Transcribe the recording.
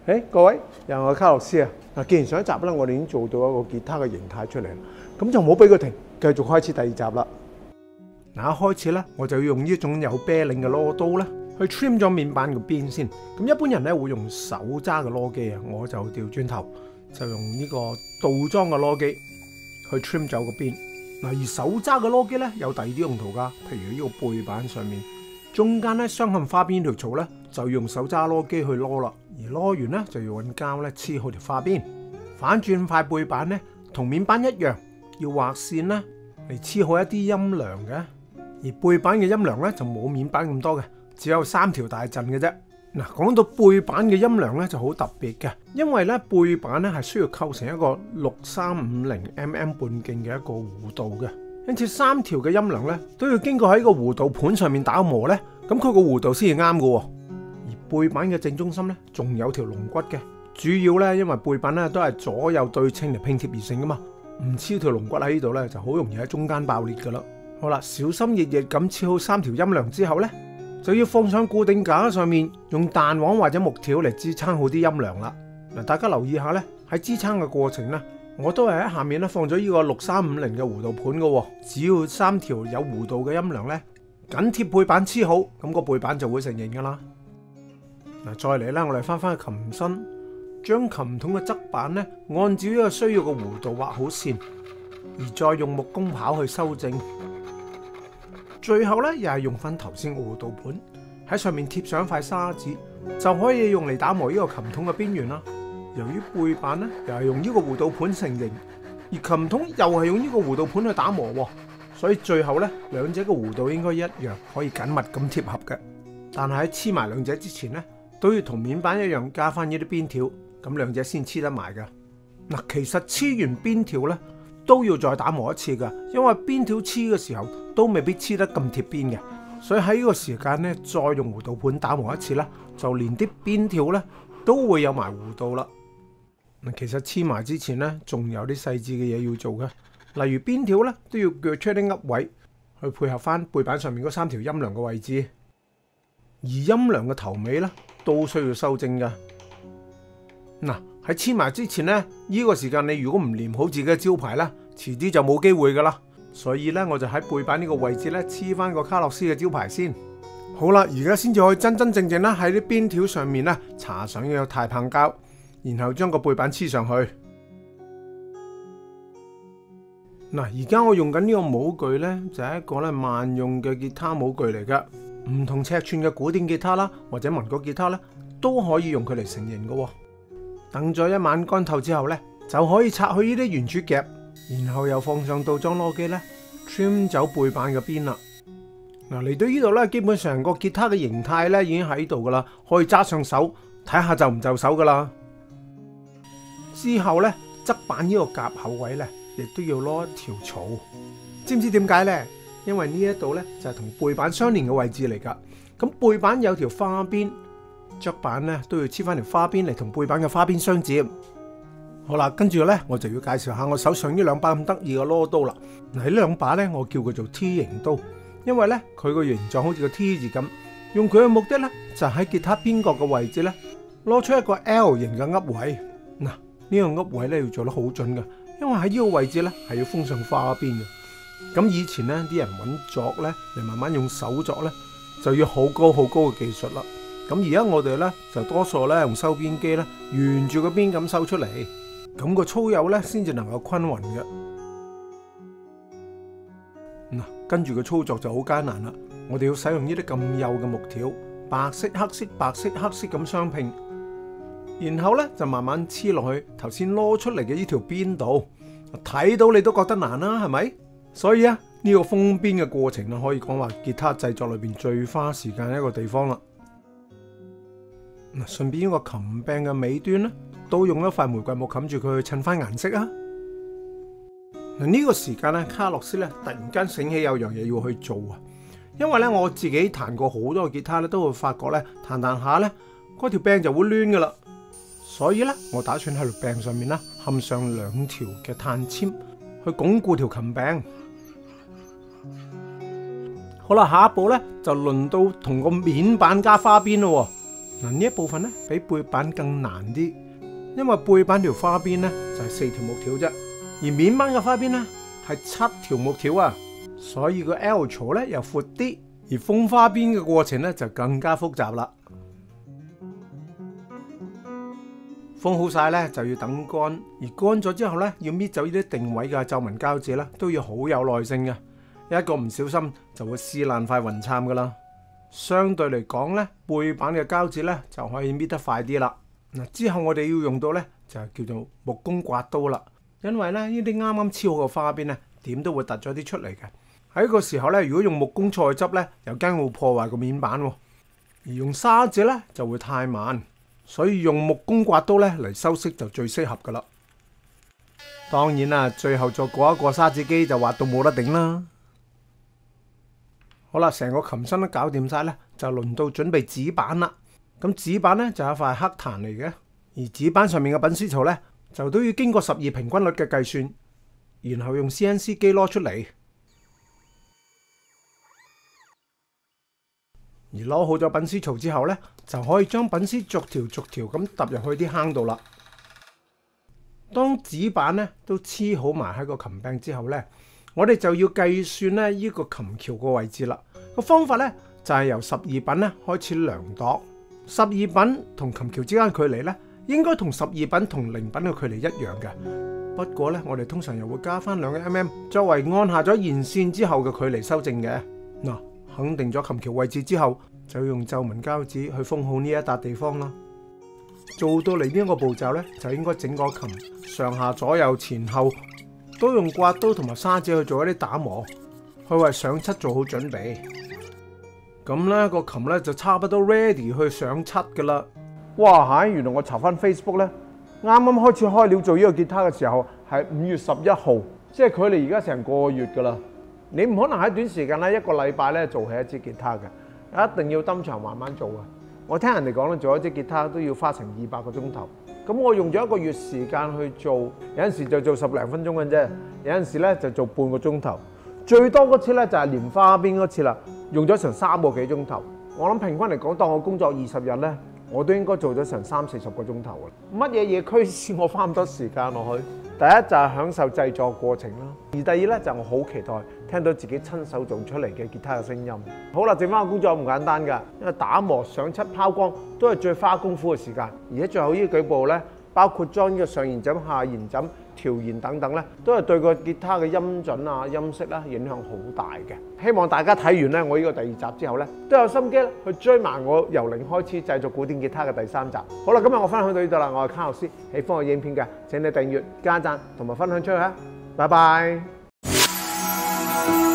各位，又係我卡洛斯啊！嗱，既然上一集咧，我哋已經做到一個吉他嘅形態出嚟啦，咁就唔好俾佢停，繼續開始第二集啦。嗱，一開始咧，我就要用呢種有啤領嘅螺刀咧，去 trim 咗面板個邊先。咁一般人咧會用手揸嘅螺機啊，我就調轉頭，就用呢個倒裝嘅螺機去 trim 走個邊。嗱，而手揸嘅螺機咧有第二啲用途㗎，譬如呢個背板上面中間咧鑲嵌花邊條槽咧，就要用手揸螺機去螺啦。而螺完咧就要揾膠咧黐好條花邊。反轉塊背板咧同面板一樣，要畫線啦嚟黐好一啲音量嘅。而背板嘅音量咧就冇面板咁多嘅，只有3條大陣嘅啫。嗱，講到背板嘅音量咧就好特別嘅，因為咧背板咧係需要構成一個6350mm半徑嘅一個弧度嘅，因此3條嘅音量咧都要經過喺個弧度盤上面打磨咧，咁佢個弧度先至啱嘅。而背板嘅正中心咧仲有條龍骨嘅，主要咧因為背板咧都係左右對稱嚟拼貼而成噶嘛，唔黐條龍骨喺呢度咧就好容易喺中間爆裂噶啦。好啦，小心翼翼咁黐好3條音量之後咧，就要放上固定架上面，用彈簧或者木條嚟支撐好啲音量啦。嗱，大家留意下咧，喺支撐嘅過程咧，我都係喺下面咧放咗呢個6350嘅弧度盤嘅，只要3條有弧度嘅音量咧，緊貼背板黐好，咁個背板就會成型噶啦。嗱，再嚟啦，我哋翻去琴身，將琴筒嘅側板咧，按照呢個需要嘅弧度畫好線，而再用木工刨去修正。最後咧，又係用翻頭先個弧度盤喺上面貼上一塊砂紙，就可以用嚟打磨呢個琴筒嘅邊緣啦。由於背板咧又係用呢個弧度盤成型，而琴筒又係用呢個弧度盤去打磨，所以最後咧兩者嘅弧度應該一樣，可以緊密咁貼合嘅。但係喺黐埋兩者之前咧，都要同面板一樣加翻呢啲邊條，咁兩者先黐得埋㗎。嗱，其實黐完邊條咧都要再打磨一次㗎，因為邊條黐嘅時候都未必黐得咁貼邊嘅，所以喺呢個時間咧再用弧度盤打磨一次啦，就連啲邊條咧都會有埋弧度啦。嗱，其實黐埋之前咧仲有啲細緻嘅嘢要做嘅，例如邊條咧都要鋸出啲噏位去配合翻背板上面嗰3條音量嘅位置，而音量嘅頭尾咧都需要修正㗎。嗱，喺黐埋之前咧，呢個時間你如果唔黏好自己嘅招牌咧，遲啲就冇機會噶啦。所以咧，我就喺背板呢個位置咧黐翻個卡洛斯嘅招牌先。好啦，而家先至可以真真正正咧喺啲邊條上面咧搽上呢個鈦棒膠，然後將個背板黐上去。嗱，而家我用緊呢個模具咧，就係一個咧萬用嘅吉他模具嚟噶，唔同尺寸嘅古典吉他啦，或者民國吉他咧，都可以用佢嚟成型噶。等咗一晚乾透之後咧，就可以拆去呢啲圓柱夾，然後又放上倒裝螺機咧 trim 走背板嘅邊啦。嗱，嚟到呢度咧，基本上個吉他嘅形態咧已經喺度噶啦，可以揸上手睇下就唔就手噶啦。之後咧，側板呢個夾口位咧，亦都要攞一條槽。知唔知點解咧？因為呢一度咧就係同背板相連嘅位置嚟噶。咁背板有條花邊，側板咧都要黐翻條花邊嚟同背板嘅花邊相接。好啦，跟住咧我就要介紹下我手上呢兩把咁得意嘅螺刀啦。嗱，呢兩把咧我叫佢做 T 型刀，因為咧佢個形狀好似個 T 字咁。用佢嘅目的咧就係喺吉他邊角嘅位置咧攞出一個 L 型嘅噏位。嗱，呢個噏位咧要做得好準噶，因為喺呢個位置咧係要封上花邊嘅。咁以前咧啲人揾鑿咧嚟慢慢用手鑿咧就要好高好高嘅技術啦。咁而家我哋咧就多數咧用收邊機咧沿住個邊咁收出嚟，咁個粗幼咧先至能夠均勻嘅。嗱，跟住個操作就好艱難啦。我哋要使用呢啲咁幼嘅木條，白色黑色白色黑色咁雙拼，然後咧就慢慢黐落去頭先攞出嚟嘅呢條邊度。睇到你都覺得難啦，係咪？所以啊，呢個封邊嘅過程啊，可以講話吉他製作裏邊最花時間嘅一個地方啦。嗱，順便呢個琴柄嘅尾端咧，都用一塊玫瑰木冚住佢，去襯翻顏色啊。嗱，呢個時間咧，卡洛斯咧突然間醒起有樣嘢要去做啊。因為咧我自己彈過好多嘅吉他咧，都會發覺咧彈彈下咧嗰條柄就會攣噶啦。所以咧我打算喺條柄上面啦嵌上2條嘅碳纖去鞏固條琴柄。好啦，下一步咧就輪到同個面板加花邊咯。 嗱，呢一部分咧比背板更難啲，因為背板條花邊咧就係4條木條啫，而面板嘅花邊咧係7條木條啊，所以個 L 槽咧又闊啲，而封花邊嘅過程咧就更加複雜啦。封好晒咧就要等乾，而乾咗之後咧要搣走呢啲定位嘅皺紋膠紙咧都要好有耐性嘅，一個唔小心就會撕爛塊雲杉噶啦。相對嚟講咧，背板嘅膠紙咧就可以搣得快啲啦。嗱，之後我哋要用到咧就係叫做木工刮刀啦，因為咧呢啲啱啱黐好嘅花邊咧點都會突咗啲出嚟嘅。喺個時候咧，如果用木工菜汁咧，又驚會破壞個面板喎；而用砂紙咧就會太慢。所以用木工刮刀咧嚟修飾就最適合噶啦。當然啦，最後再過一個砂紙機就滑到冇得頂啦。好啦，成個琴身都搞掂晒咧，就輪到準備紙板啦。咁紙板咧就係一塊黑檀嚟嘅，而紙板上面嘅品絲槽咧就都要經過12平均率嘅計算，然後用 CNC 機攞出嚟。而攞好咗品絲槽之後咧，就可以將品絲逐條咁揼入去啲坑度啦。當紙板咧都黐好埋喺個琴柄之後咧，我哋就要計算咧呢個琴橋個位置啦。個方法咧就係由12品咧開始量度，12品同琴橋之間距離咧應該同12品同0品嘅距離一樣嘅。不過咧，我哋通常又會加翻2 mm 作為按下咗弦線之後嘅距離修正嘅。嗱，肯定咗琴橋位置之後，就要用皺紋膠紙去封好呢一笪地方啦。做到嚟呢一個步驟咧，就應該整個琴上下左右前後都用刮刀同埋砂紙去做一啲打磨，去為上漆做好準備。咁咧個琴咧就差不多 ready 去上漆噶啦。哇，原來我查翻 Facebook 咧，啱啱開始開料做呢個吉他嘅時候係5月11號，即係距離而家成個月噶啦。你唔可能喺短時間咧1個禮拜咧做起一支吉他嘅，一定要登場慢慢做啊！我聽人哋講咧，做一支吉他都要花成200個鐘頭。咁我用咗1個月時間去做，有陣時就做10零分鐘嘅啫，有陣時咧就做半個鐘頭。最多嗰次咧就係連花邊嗰次啦，用咗成3個幾鐘頭。我諗平均嚟講，當我工作20日咧，我都應該做咗成30-40個鐘頭嘅。乜嘢嘢驅使我花咁多時間落去？第一就係享受製作過程啦，而第二咧就係我好期待聽到自己親手做出嚟嘅吉他嘅聲音。好啦，剩翻個工作唔簡單㗎，因為打磨、上漆、拋光都係最花功夫嘅時間，而且最後呢幾步咧，包括將呢個上弦枕、下弦枕、調弦等等咧，都係對個吉他嘅音準啊、音色啦影響好大嘅。希望大家睇完咧我呢個第2集之後咧，都有心機去追埋我由零開始製作古典吉他嘅第3集。好啦，今日我分享到呢度啦，我係卡洛斯，喜歡我影片嘅請你訂閱、加讚同埋分享出去啊！拜拜。